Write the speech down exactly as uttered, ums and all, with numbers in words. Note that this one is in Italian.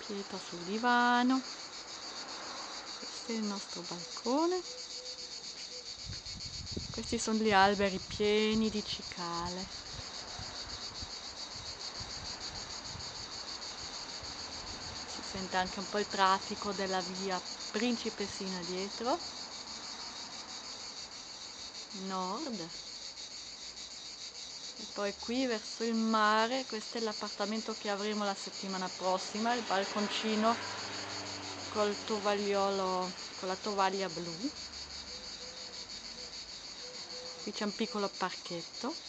quieta sul divano. Questo è il nostro balcone. Questi sono gli alberi pieni di cicale. Si sente anche un po' il traffico della via Principessina dietro. Nord. E poi qui verso il mare, questo è l'appartamento che avremo la settimana prossima, il balconcino col tovagliolo, con la tovaglia blu. Qui c'è un piccolo parchetto.